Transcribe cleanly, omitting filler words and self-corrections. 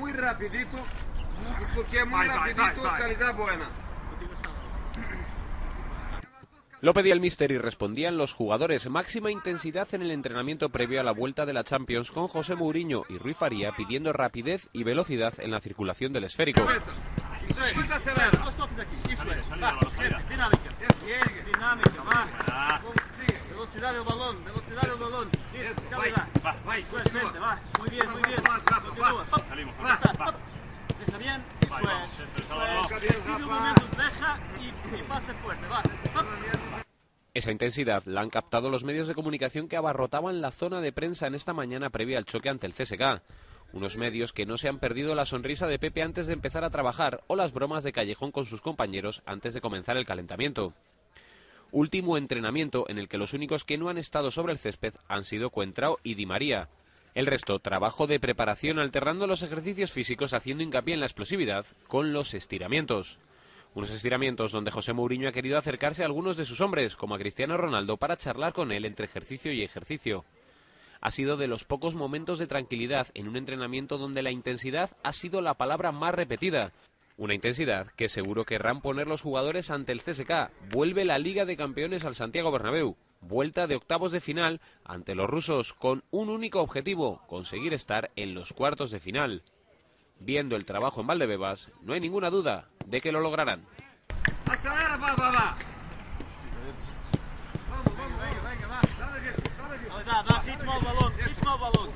muy rapidito, porque es muy rapidito, calidad buena. Lo pedía el míster y respondían los jugadores. Máxima intensidad en el entrenamiento previo a la vuelta de la Champions, con José Mourinho y Rui Faría pidiendo rapidez y velocidad en la circulación del esférico. Velocidad del balón, velocidad del balón. Muy bien, muy bien. Salimos. Deja bien, sigue un momento, deja y pase fuerte, va. Esa intensidad la han captado los medios de comunicación que abarrotaban la zona de prensa en esta mañana previa al choque ante el CSKA. Unos medios que no se han perdido la sonrisa de Pepe antes de empezar a trabajar o las bromas de callejón con sus compañeros antes de comenzar el calentamiento. Último entrenamiento en el que los únicos que no han estado sobre el césped han sido Coentrao y Di María. El resto, trabajo de preparación alternando los ejercicios físicos, haciendo hincapié en la explosividad con los estiramientos. Unos estiramientos donde José Mourinho ha querido acercarse a algunos de sus hombres, como a Cristiano Ronaldo, para charlar con él entre ejercicio y ejercicio. Ha sido de los pocos momentos de tranquilidad en un entrenamiento donde la intensidad ha sido la palabra más repetida. Una intensidad que seguro querrán poner los jugadores ante el CSKA. Vuelve la Liga de Campeones al Santiago Bernabéu. Vuelta de octavos de final ante los rusos con un único objetivo: conseguir estar en los cuartos de final. Viendo el trabajo en Valdebebas, no hay ninguna duda de que lo lograrán. Acelera, va. Vamos. Dá ritmo ao balão,